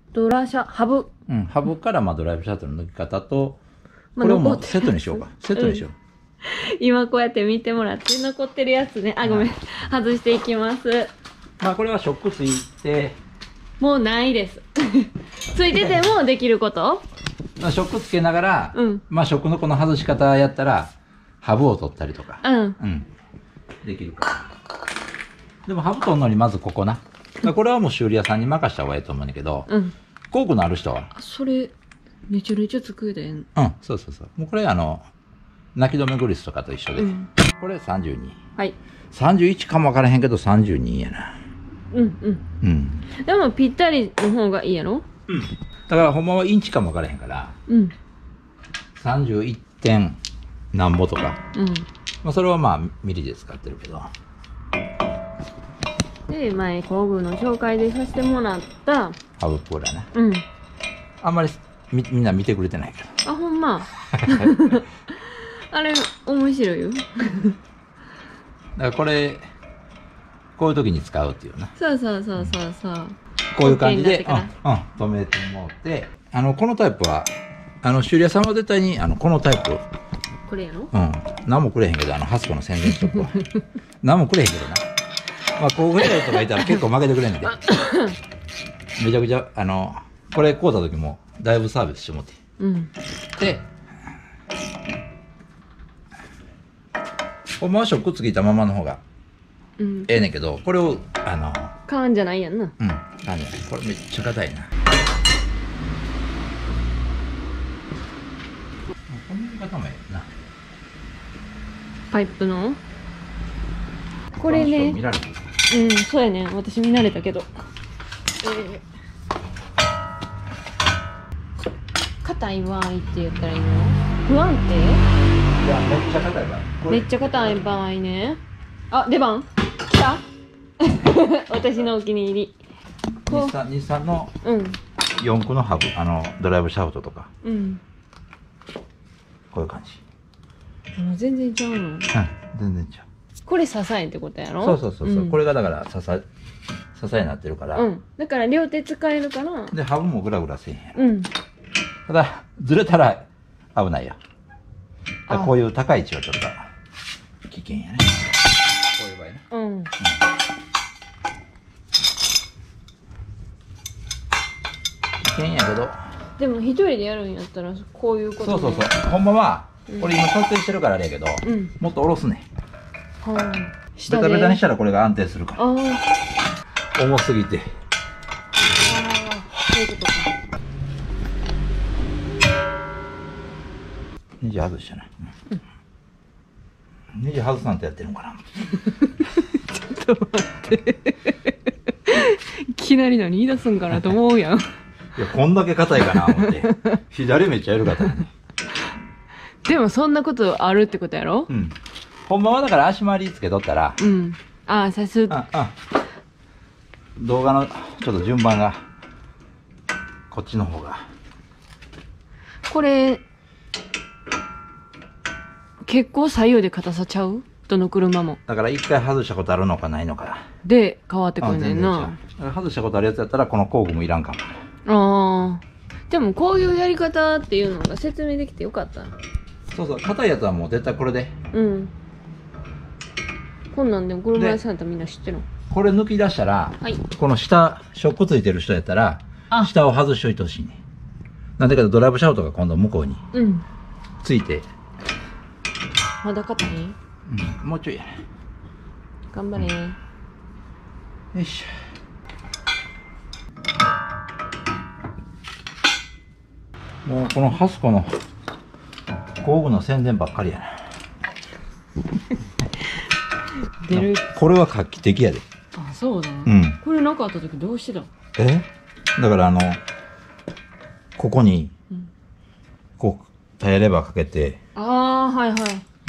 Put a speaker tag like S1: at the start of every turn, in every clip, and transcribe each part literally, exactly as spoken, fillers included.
S1: ドラシャ、ハブ。
S2: うん、ハブからまあドライブシャトルの抜き方と、
S1: まあ
S2: これをもう
S1: 残って
S2: セットにしようか。セットにしよう。
S1: 今こうやって見てもらって残ってるやつね。あ、ごめん。外していきます。
S2: まあこれはショックついて、
S1: もうないです。ついててもできること？
S2: まあショックつけながら、
S1: うん、ま
S2: あショックのこの外し方やったら、ハブを取ったりとか。
S1: うん。
S2: うん。できるから。でもハブ取るのにまずここな。これはもう修理屋さんに任した方がいいと思うんだけど、うん、工具のある人は。
S1: それ、めちゃめちゃつくでん。
S2: うん、そうそうそう。もうこれあの、泣き止めグリスとかと一緒で。うん、これさんじゅうに。はい。さんじゅういちかもわからへんけどさんじゅうにやな。
S1: うんうん。うん。でもぴったりの方がいいやろ？うん。
S2: だからほんまはインチかもわからへんから、うん。さんじゅういってんなんぼとか。うん。まあそれはまあミリで使ってるけど。
S1: で、前工具の紹介でさせてもらった。
S2: ハブプーラな。うん。あんまりみみんな見てくれてないけ
S1: ど。あ、ほんま。あれ、面白いよ。だ
S2: からこれ、こういう時に使うっていうな。
S1: そうそうそうそうそう。
S2: こういう感じで、うん、うん、止めてもらって、あの、このタイプは、あの、修理屋さんは絶対に、あの、このタイプ。
S1: これやろ？
S2: うん。何もくれへんけど、あの、ハスコの宣伝しとくわ。何もくれへんけどな。まあ、こうフレーとかいたら結構負けてくれんで。めちゃくちゃ、あの、これ買うた時も、だいぶサービスしてもって。うん。で、ほんまはショックついたままの方が、うん、ええねんけど、これを、あの、
S1: 買うんじゃないやんな。
S2: うん、買うんじゃない。これめっちゃ硬いな。この型もええな。
S1: パイプのこれね。見られる？うん、そうやね。私見慣れたけど。えー、硬い場合って言ったらいいの？不安定？
S2: いや、めっちゃ硬い場合。
S1: めっちゃ硬い場合ね。あ、出番来た私のお気に入り。
S2: 日産、日産のよん駆のハブ、あの、ドライブシャフトとか。うん。こういう感じ。
S1: もう全然ちゃうの？うん、
S2: 全然ちゃう。
S1: これ支えってことやろ？
S2: そうそうそうそう、うん、これがだから支え、支えになってるから。
S1: うん。だから両手使えるから。
S2: で、ハブもグラグラせえへんやろ。うん。ただ、ずれたら危ないよ。こういう高い位置はちょっと危険やね。こういう場合ね。うん。うん、危険やけど。
S1: でも一人でやるんやったらこういうこと。
S2: そうそうそう。ほんまは、これ今撮影してるからあれやけど、うん、もっと下ろすね。はあ、ベタベタにしたらこれが安定するから。重すぎて。ああ、そういうことか。ネジ外したな。うん、ネジ外すなんてやってるのかな。
S1: ちょっと待って。いきなり何言い出すんかなと思うやん。い
S2: や、こんだけ硬いかな思って。左めっちゃやるかったね。
S1: でもそんなことあるってことやろ？うん。
S2: ほんまはだから足回りつけとったら。
S1: うん。ああ、さす。ああ。
S2: 動画のちょっと順番が、こっちの方が。
S1: これ、結構左右で硬さちゃう？どの車も。
S2: だから一回外したことあるのかないのか。
S1: で、変わってくんねんな。
S2: 外したことあるやつやったらこの工具もいらんか
S1: も。ああ。でもこういうやり方っていうのが説明できてよかった。
S2: そうそう、硬いやつはもう絶対これで。うん。
S1: こんなんでも車屋さんやったらみんな知ってるの？
S2: これ抜き出したら、はい、この下、ショックついてる人やったら、下を外しといてほしいね。なんでかとドライブシャフトが今度向こうに、うん、ついて。
S1: まだ硬い？
S2: うん、もうちょいやね。
S1: 頑張れ、うん。
S2: よいしょ。もうこのハスコの工具の宣伝ばっかりやな。出る。これは画期的やで。
S1: あ、そうだ。うん。これなかった時どうしてた？
S2: え？だからあのここに、うん、こうタイヤレバーかけて。
S1: ああ、はいはい。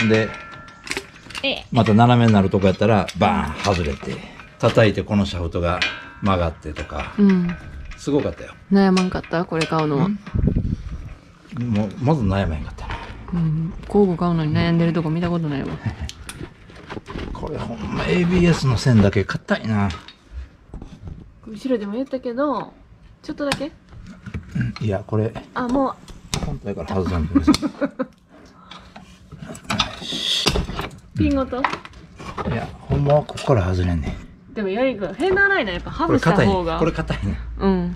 S2: で、また斜めになるとこやったらバーン外れて、叩いてこのシャフトが曲がってとか。うん。すごかったよ。
S1: 悩まんかった？これ買うのは。
S2: もうまず悩まへんかったな。
S1: うん。工具買うのに悩んでるとこ見たことないわ。
S2: これほんま エービーエス の線だけ硬いな。
S1: 後ろでも言ったけど、ちょっとだけ
S2: いやこれ
S1: あも
S2: 本体から外さんとくださ
S1: うピンごと、
S2: い。いやほんまはここから外れんねん。
S1: でもやりくんフェンダーライナーやっぱ
S2: これ
S1: 外した
S2: 硬いね
S1: 方が
S2: これ硬いね
S1: うん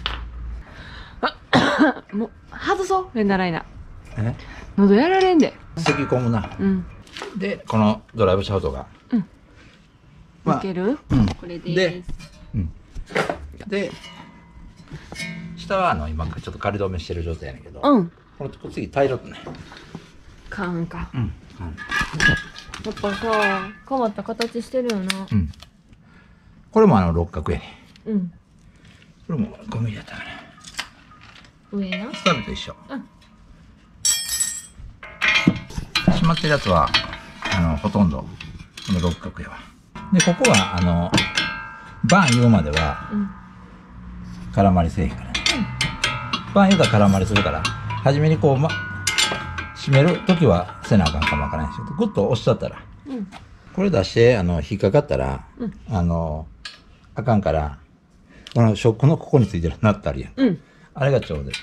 S1: もう外そうフェンダーライナー
S2: え
S1: 喉やられんで
S2: 咳込むな。
S1: うん
S2: でこのドライブシャフトが
S1: うん
S2: まあ
S1: いける、
S2: うん
S1: これで
S2: で、うん、で下はあの今ちょっと仮止めしてる状態やねんけど、
S1: うん
S2: この次タイロットね。
S1: かんか
S2: うん、
S1: やっぱさ変わった形してるよな
S2: うん、これもあの六角やねん。
S1: うん
S2: これもごミリやったかな。
S1: 上な
S2: スタビと一緒。
S1: うん
S2: 閉まってるやつはあのほとんどこの六角やわ。でここはあのバン言うまでは
S1: うん
S2: 絡まりせえへんからね。バン言うたら絡まりするから初めにこう、ま、閉める時はせなあかんかもわからないしグッと押しちゃったら
S1: うん
S2: これ出してあの引っかかったら、
S1: うん
S2: あのあかんからこのショックのここについてるなったりやん。
S1: うん
S2: あれがちょうどい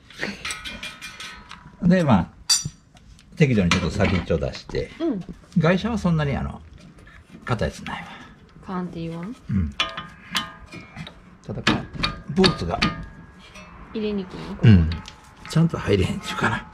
S2: い。で、まあ、適度にちょっと先っちょ出して、
S1: うん
S2: 外車はそんなにあの、硬いやつないわ。
S1: かんって言わん
S2: うん。ただこの、ブーツが、
S1: 入れにくいのここに
S2: うん。ちゃんと入れへんっちゅうかな。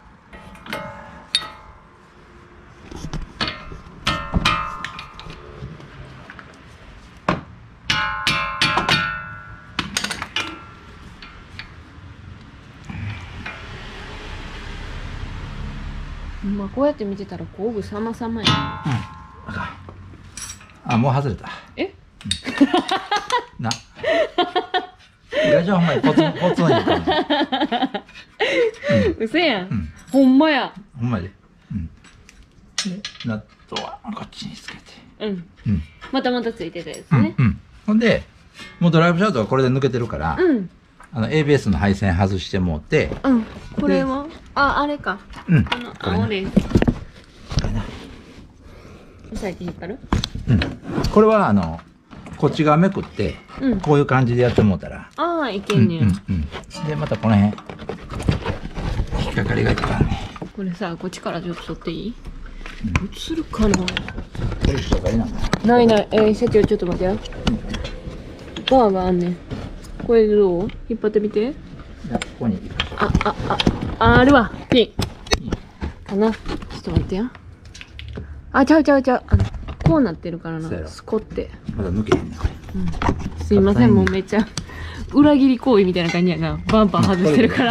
S1: まあこうやって見てたら工具様々や
S2: うん。あかん。あ、もう外れた。
S1: え
S2: な。外車はほんまにポツン、ポツンやからね。
S1: うせやん、
S2: ん
S1: ほんまや
S2: ほんまで。うん。で、ナットはこっちにつけて。
S1: うん
S2: うん。
S1: またまたついてたやつ
S2: うん、
S1: ね
S2: うん。ほんで、もうドライブシャフトはこれで抜けてるから、
S1: うん
S2: あの エービーエス の配線外してもうて、
S1: うんこれはああれか
S2: うん。
S1: この
S2: これな
S1: 青です
S2: これな。
S1: 押さえて引っ張る
S2: うん。これはあの、こっち側めくって、
S1: うん
S2: こういう感じでやってもうたら、
S1: ああいけ
S2: うんん
S1: ねや、
S2: うんうん。で、またこの辺、引っかかりがいいからね。
S1: これさこっちからちょっと取っていい、映るかな
S2: これ引っかかりなんだ。
S1: ないない、えー、社長ちょっと待ってよバーがあんねんこれどう引っ張ってみて
S2: じゃあここに。
S1: あああああるわピンかなちょっと待ってよあちゃうちゃうちゃうあのこうなってるから
S2: そうやろ
S1: なスコって
S2: まだ抜けへんね、これ。
S1: うんすいませんもうめっちゃ裏切り行為みたいな感じやなバンパン外してるから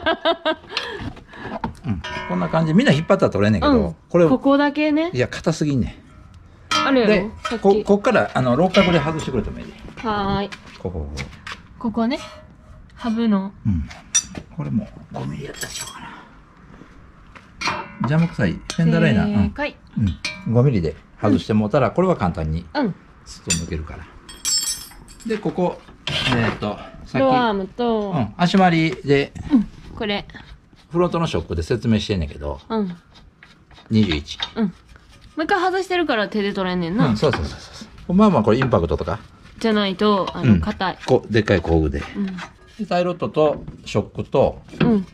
S2: うん。こんな感じで、みんな引っ張ったら取れんねんけど、
S1: うん
S2: これ、
S1: ここだけね
S2: いや、硬すぎんね
S1: ある
S2: ん。で
S1: やろさっ、
S2: こ、
S1: き
S2: こっから、あの、六角で外してくれてもいいで。
S1: はーい
S2: ここ、ここ。
S1: ここねハブの
S2: うん。これもごミリやったでしょうかな。邪魔くさい。フェンダーライナー。
S1: 正解
S2: うん。うん。ごミリで外してもうたら、これは簡単に
S1: うん
S2: スッと抜けるから。で、ここ、えっと、さっ
S1: ロアー
S2: き、
S1: ムと、
S2: うん、足回りで、
S1: これ
S2: フロントのショックで説明してんねんけど、
S1: うん
S2: にじゅういち。
S1: うんもう一回外してるから手で取れんねんな、
S2: うん、そうそうそうそう。まあまあ、これインパクトとか、
S1: じゃないとあ
S2: うん
S1: の硬い
S2: こうでっかい工具で。
S1: うん
S2: でタイロットとショックと、
S1: うん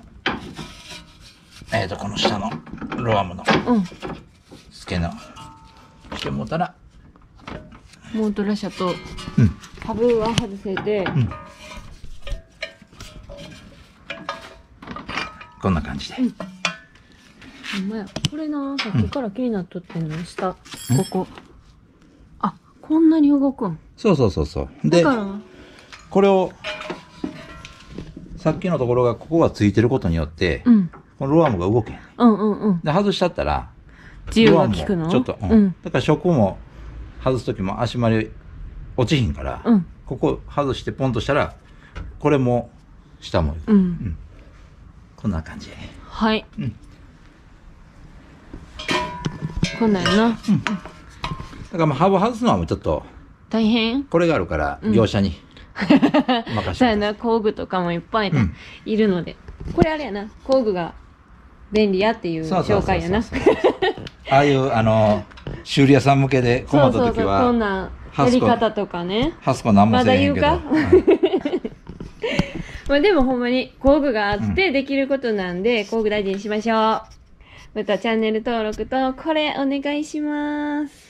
S2: えっ、と、この下のロアームの
S1: うん
S2: 付け根をしてもうたら、
S1: モートラ車と
S2: うん。
S1: ハブは外せて、
S2: んこんな感じで。
S1: うんほんまやこれなさっきから気になっとってんの下ここあこんなに動くん
S2: そうそうそうそう。で、
S1: だから
S2: これを、さっきのところがここがついてることによって、
S1: うん
S2: このロアームが動けへん。
S1: うんうんうん
S2: で、外しちゃったら、
S1: 自由が利くの
S2: ロアームもちょっと、うん
S1: うん
S2: だからショックも外すときも足回り落ちひんから、
S1: うん
S2: ここ外してポンとしたら、これも下も、
S1: うん
S2: こんな感じ。
S1: はい、
S2: うん
S1: こんなんやな
S2: だからまあ、ハブ外すのはもうちょっと、
S1: 大変
S2: これがあるから、
S1: うん
S2: 業者に任せて。
S1: そうやな工具とかもいっぱいね、
S2: うん
S1: いるのでこれあれやな工具が便利やっていう
S2: そうそうそうそう
S1: 紹介やな
S2: ああいう、あの、修理屋さん向けで困った時
S1: そうそうそうこん
S2: は、
S1: なんやり方とかね
S2: ハスコ何も
S1: ま
S2: せえへんけど。
S1: だ言うか
S2: うん
S1: まあでもほんまに工具があってできることなんで、工具大事にしましょう。またチャンネル登録とこれお願いします。